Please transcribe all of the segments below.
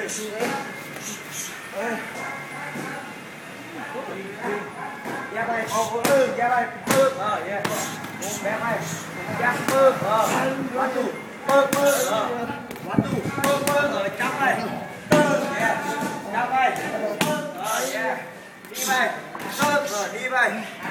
Dạ đây, dạ đây, yeah. Bé này, dạ quá đủ, quá đủ, ở trong này, yeah, trong này, yeah, đi về, đi về,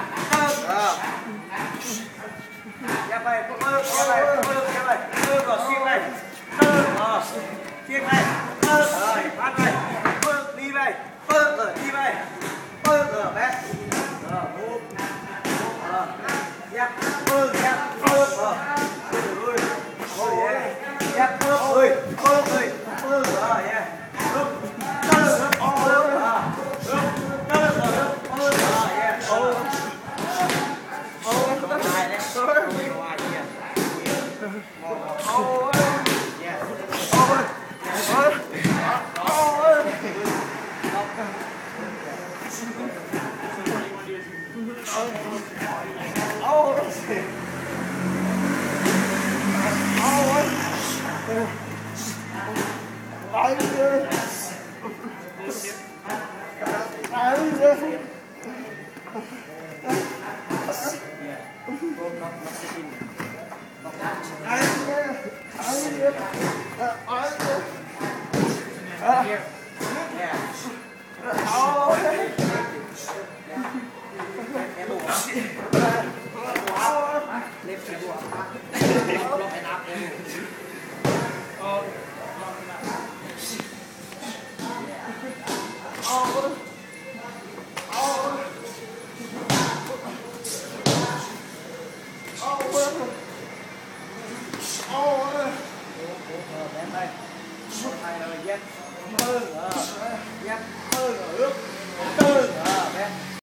dạ về, rồi xiên này, xiên này, rồi bắt này, đi về, đi về, bé. Dạ,